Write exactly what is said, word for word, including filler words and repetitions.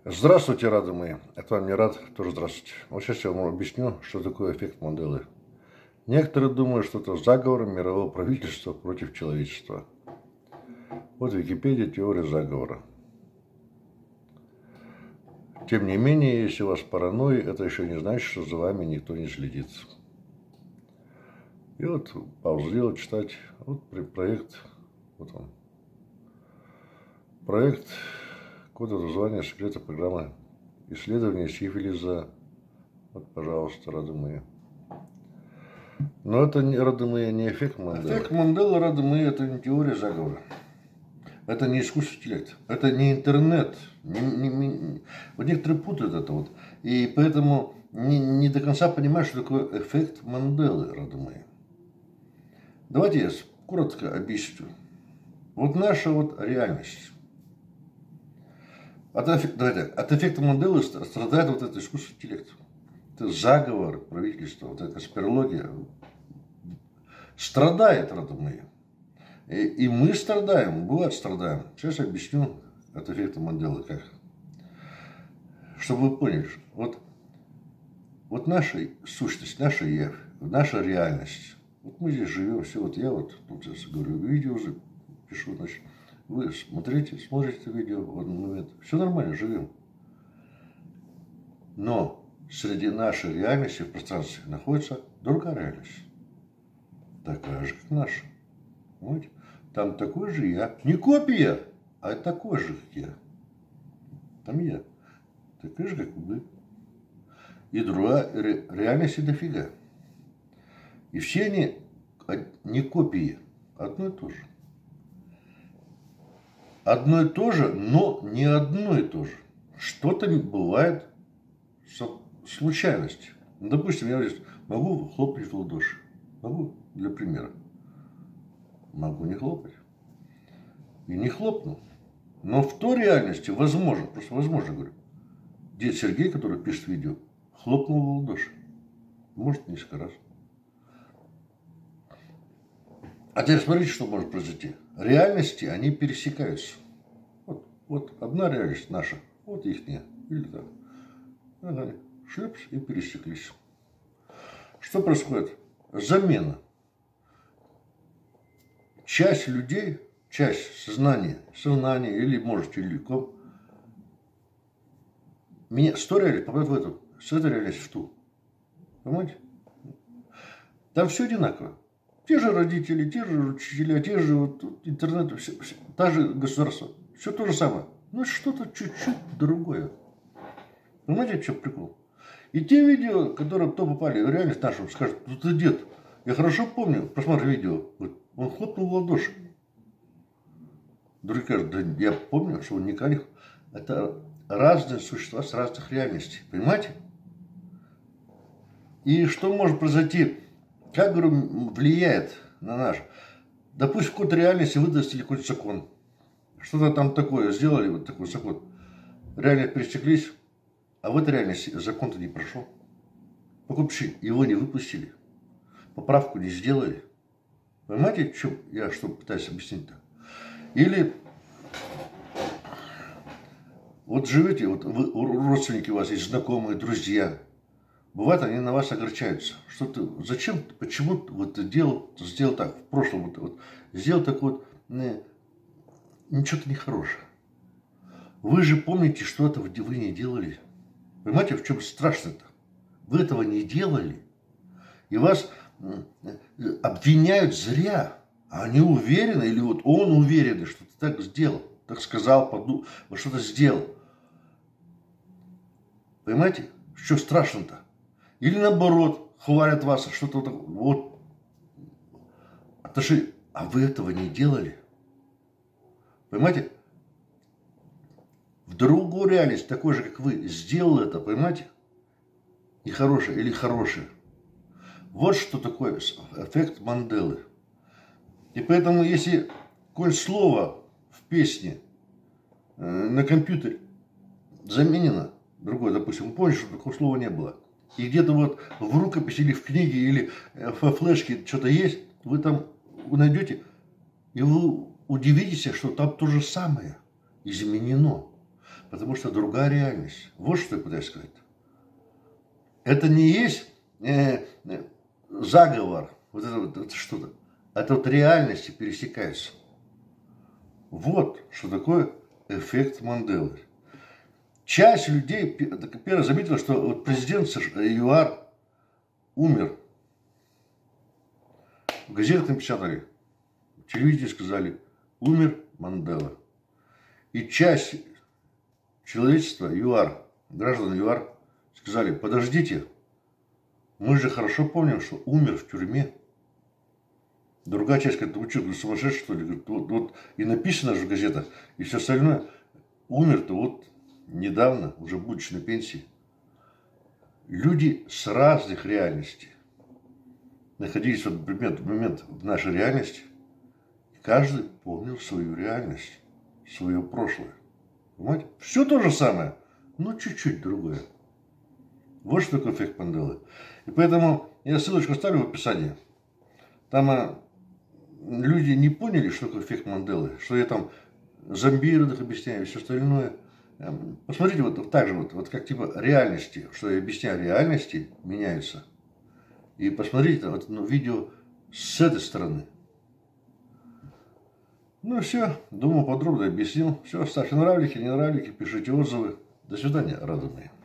Здравствуйте, рады мои. Это вам не рад, тоже здравствуйте. Вот сейчас я вам объясню, что такое эффект Манделы. Некоторые думают, что это заговор мирового правительства против человечества. Вот Википедия, теория заговора. Тем не менее, если у вас паранойя, это еще не значит, что за вами никто не следит. И вот паузу сделать, читать. Вот проект, вот он. Проект кода названия секрета программы исследования сифилиса. Вот, пожалуйста, рады мои. Но это, рады мои, не эффект Манделы. Эффект Манделы, рады мои, это не теория заговора. Это не искусственный интеллект. Это не интернет. Не, не, не, вот некоторые путают это вот. И поэтому не, не до конца понимают, что такое эффект Манделы, рады мои. Давайте я коротко объясню. Вот наша вот реальность. От, давайте, от эффекта Манделы страдает вот этот искусственный интеллект. Это заговор правительства, вот эта конспирология. Страдает, рады мои. И, и мы страдаем, бывает страдаем. Сейчас я объясню от эффекта Манделы как. Чтобы вы поняли, вот, вот наша сущность, наша я, наша реальность. Вот мы здесь живем, все, вот я вот тут сейчас говорю, видео уже пишу, значит, вы смотрите, смотрите видео в один момент. Все нормально, живем. Но среди нашей реальности в пространстве находится другая реальность. Такая же, как наша. Понимаете? Там такой же я. Не копия, а такой же, как я. Там я. Такой же, как вы. И другая ре, реальности дофига. И все они не копии. Одно и то же. Одно и то же, но не одно и то же. Что-то бывает случайность. Ну, допустим, я здесь могу хлопнуть в ладоши. Могу, для примера. Могу не хлопать. И не хлопну. Но в той реальности возможно, просто возможно, говорю. Дед Сергей, который пишет видео, хлопнул в ладоши. Может, несколько раз. А теперь смотрите, что может произойти. Реальности, они пересекаются. Вот, вот одна реальность наша, вот ихняя. Или так. Ага, шлепс и пересеклись. Что происходит? Замена. Часть людей, часть сознания, сознания или, может, целиком, меня сто реальность попадает в эту, с этой реальности в ту. Понимаете? Там все одинаково. Те же родители, те же учителя, те же вот, интернет, все, все, та же государство. Все то же самое. Но что-то чуть-чуть другое. Понимаете, в чем прикол? И те видео, которые то попали в реальность нашу, скажут, ну ты дед, я хорошо помню, просмотр видео, он хлопнул в ладоши. Другие скажут, да я помню, что он никогда не... Это разные существа с разных реальностей. Понимаете? И что может произойти? Как, говорю, влияет на наш? Допустим, в какой-то реальности выдастили какой-то закон. Что-то там такое сделали, вот такой закон. Реально пересеклись, а в этой реальности закон-то не прошел. Покупщик, его не выпустили. Поправку не сделали. Понимаете, в чем я что пытаюсь объяснить-то? Или вот живете, вот вы, родственники у вас есть, знакомые, друзья. Бывает, они на вас огорчаются. Что ты, зачем, почему вот ты делал, сделал так, в прошлом, вот, вот, сделал так вот, не, ничего-то нехорошее. Вы же помните, что это вы не делали. Понимаете, в чем страшно-то? Вы этого не делали. И вас обвиняют зря. А они уверены, или вот он уверен, что ты так сделал, так сказал, подумал, вот что-то сделал. Понимаете, что страшно-то? Или наоборот, хвалят вас, что-то вот. Отошли. А вы этого не делали? Понимаете? В другую реальность, такой же, как вы, сделал это, понимаете? Нехорошее или хорошее. Вот что такое эффект Манделы. И поэтому, если какое-нибудь слово в песне э, на компьютере заменено другое, допустим, вы помните, что такого слова не было. И где-то вот в рукописи или в книге, или во флешке что-то есть, вы там вы найдете, и вы удивитесь, что там то же самое изменено. Потому что другая реальность. Вот что я пытаюсь сказать. Это не есть э, э, заговор, вот это вот это что-то. Это вот реальности пересекаются. Вот что такое эффект Манделы. Часть людей первое заметила, что вот президент ЮАР умер. В газетах напечатали, в телевидении сказали, умер Мандела. И часть человечества ЮАР, граждан ЮАР, сказали, подождите, мы же хорошо помним, что умер в тюрьме. Другая часть говорит, вы что, сумасшедший, что ли? Говорит, вот, вот и написано же в газетах, и все остальное. Умер-то вот недавно, уже будучи на пенсии. Люди с разных реальностей находились в этот момент, в момент в нашей реальности. И каждый помнил свою реальность, свое прошлое. Понимаете? Все то же самое, но чуть-чуть другое. Вот что такое эффект Манделы. И поэтому я ссылочку оставлю в описании. Там а, люди не поняли, что такое эффект Манделы, что я там зомбированных объясняю и все остальное. Посмотрите, вот так же, вот, вот как типа реальности, что я объясняю, реальности меняются. И посмотрите вот, ну, видео с этой стороны. Ну все, думаю, подробно объяснил. Все, ставьте нравлики, не нравлики, пишите отзывы. До свидания, радостные.